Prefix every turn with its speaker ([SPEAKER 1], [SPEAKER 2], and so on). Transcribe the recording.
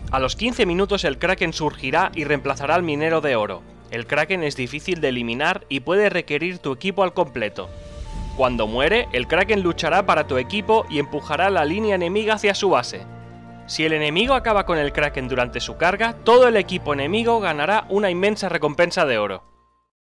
[SPEAKER 1] A los 15 minutos el Kraken surgirá y reemplazará al minero de oro. El Kraken es difícil de eliminar y puede requerir tu equipo al completo. Cuando muere, el Kraken luchará para tu equipo y empujará la línea enemiga hacia su base. Si el enemigo acaba con el Kraken durante su carga, todo el equipo enemigo ganará una inmensa recompensa de oro.